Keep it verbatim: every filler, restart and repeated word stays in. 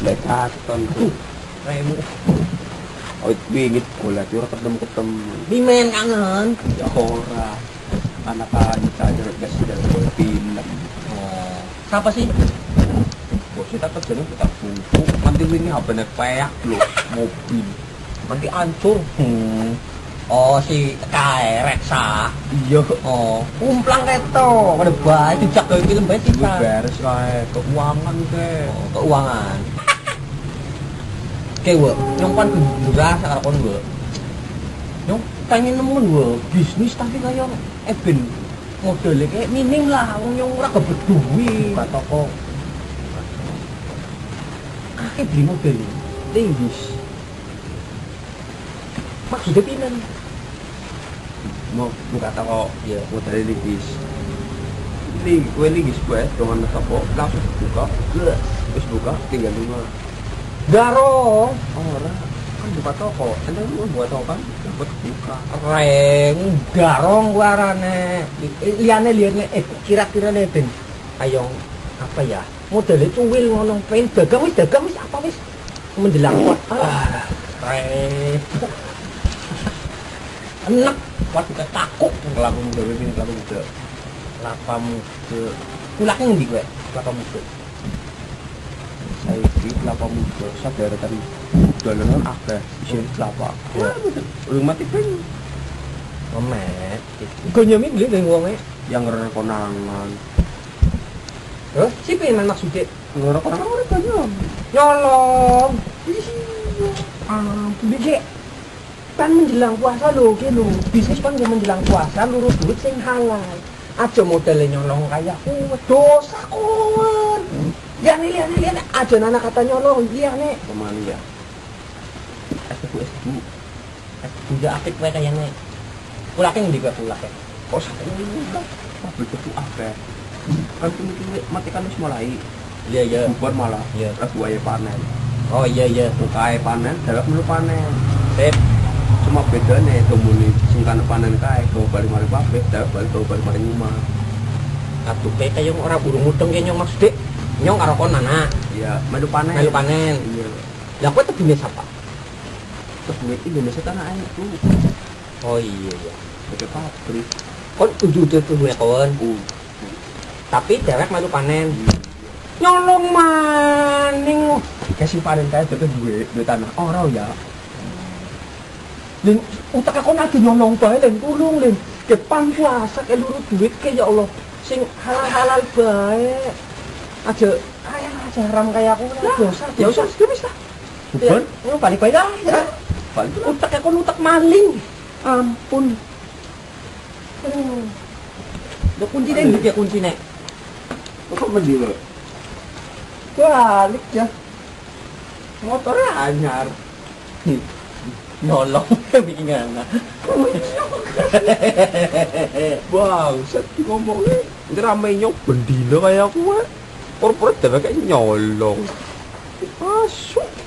baik katon. Remu. Oh, wingit kula ora ketemu-ketemu. Dimen kangen. Ya ora. Anak-anak saja gas dari film. Oh. Siapa sih? Kok kita kerjanya kita bungku. Nanti ini apa nih peyak loh mobil. Nanti hancur. Hmm. Oh si Kairek sa. Iya. Oh, kumplang keto. Pada baik dijak ke film baik Gue kita. beres kae keuangan ke. Oh, keuangan. Oke, gue nyongkan gendera sekarang kon gue. Nyong pengen nemu gue bisnis tapi kayak eben modelnya kayak minim lah. Wong nyong ora kebeduwi. Buka toko. Akeh beli model linggis. Maksudnya pinan? Mau buka toko Ya. modalnya linggis. Ini gue linggis gue dengan toko langsung buka. Terus buka tinggal lima. Garong. Oh, ora. Kan buka toko. Anda mau buat toko kan buat buka. Reng garong warane. Liane liane eh kira-kira nih ben. Ayo apa ya? Modelnya cuwil ngono pengen dagang wis dagang wis apa wis menjelang kuat. Ah, reng. Enak kuat kita takut Kelaku muda ini kelaku muda. lapamu ke kulaknya ngendi kowe? Lapamu ke. Saya di kelapa muda. Sadar kan dolanan akeh isi kelapa. Ya. Rumah tipeng Memet. Gue nyamin beli dengan uangnya. yang ngerer konangan. Terus si pengen maksudnya Ngerer konangan ora banyak. nyolong. Ampun dek. Kan menjelang puasa lho, ki lho. Bisnis kan menjelang puasa lurus duit sing halal. Aja modelnya nyolong kayak kuwe dosa kon. Ya nih lihat nih lihat aja anak kata nyolong iya nih. Kemana ya? S dua S dua. S dua apik wae kayaknya. Kulake ngendi kowe kulake? Kok satu udah pabrik itu akeh. Kan kini mati kan wis mulai. Iya iya. Bubar malah. Iya. Terus buaya panen. Oh iya iya. Bukae panen, dalam melu panen. Sip. Cuma bedanya itu muni singkan panen kae go balik mari pabrik, dalam balik go balik mari rumah. Atuh kayak kayak ora burung mudeng kayak nyong maksud dek. Nyong karo kon mana? Iya, melu panen. Melu panen. Iya. Lah kowe tebune sapa? Terus duit Indonesia tanah air tuh. Oh iya iya. Pakai pabrik. Kon tujuh tujuh gue kawan. Uh. Tapi dewek melu panen. Nyolong maning. Kasih panen kae dadi duit, duit tanah ora ya. Len utak aku nanti nyolong bae len tulung len. Depan puasa ke luru duit ke ya Allah. Sing halal-halal bae. Aja ayah aja haram kayak aku lah dosa. Ya usah wis lah. Bukan? Ya balik bae dah. Ya. Balik. Utak aku utak maling. Ampun. Hmm. Udah kunci deh, dia kunci nek. Kok mendilo? Balik ya. Motornya anyar. Nolong bikin anak. Bang, set ngomongnya ini ramai nyok bendino kayak aku. Korporat tapi kayak nyolong. Masuk.